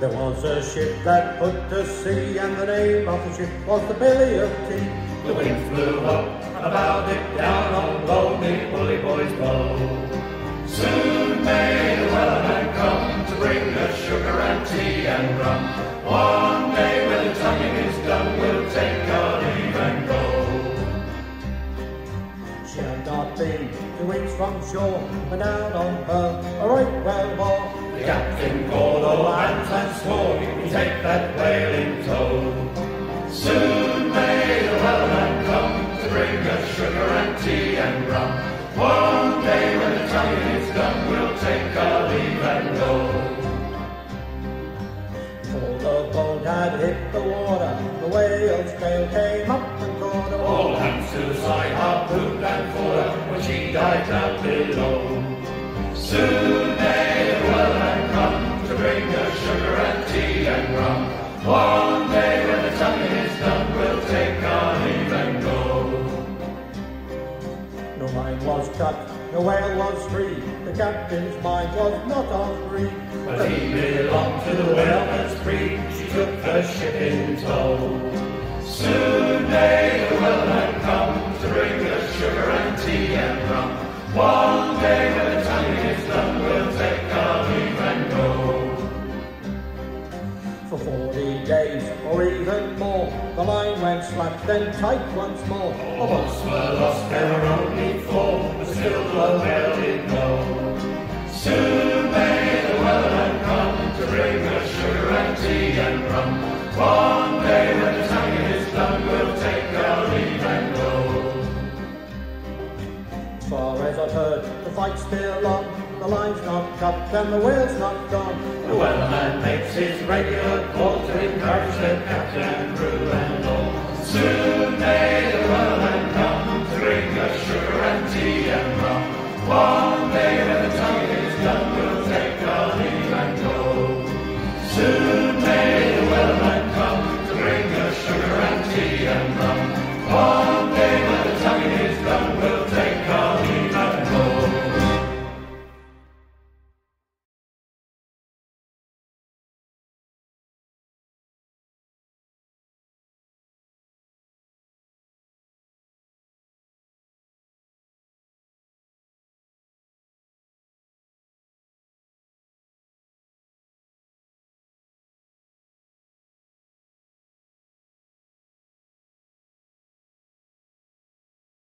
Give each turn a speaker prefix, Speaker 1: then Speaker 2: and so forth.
Speaker 1: There was a ship that put to sea, and the name of the ship was the Billy of Tea.
Speaker 2: The wind blew up and bowed it down on lonely bully boys blow. Soon may the Wellerman come to bring us sugar and tea and rum. One day when the tonguing is done, we'll take our leave and go.
Speaker 1: She had not been 2 weeks from shore, but down on her a right well bore.
Speaker 2: The captain called all hands and swore he'd take that whale in tow. Soon may the Wellerman come to bring us sugar and tea and rum. One day when the tonguing is done, we'll take our leave and go.
Speaker 1: Before the boat had hit the water, the whale's tail came up and caught her.
Speaker 2: All hands to the side, harpooned and fought her when she died down below. Soon may the Wellerman come to bring us sugar and tea and rum. One day when the tonguing is done, we'll take our leave and go.
Speaker 1: No line was cut, the whale was free, the captain's mind was not on free.
Speaker 2: But he belonged to the whaleman's creed, she took the ship in tow. Soon may the Wellerman come to bring us sugar and tea and rum. One day when the tonguing is done, we'll take our leave and go.
Speaker 1: For 40 days, or even more, the line went slack, then tight once more.
Speaker 2: All boats were lost, there were only 4, but still the whale did know. Soon may the Wellerman come to bring us sugar and tea and rum. One day when the tonguing is done, we'll take our leave and go.
Speaker 1: As far as I've heard, the fight's still on, the line's not cut and the whale's not gone.
Speaker 2: The Wellerman makes his regular call to encourage the captain, crew and all. Soon may the Wellerman come to bring us sugar and tea and rum. One day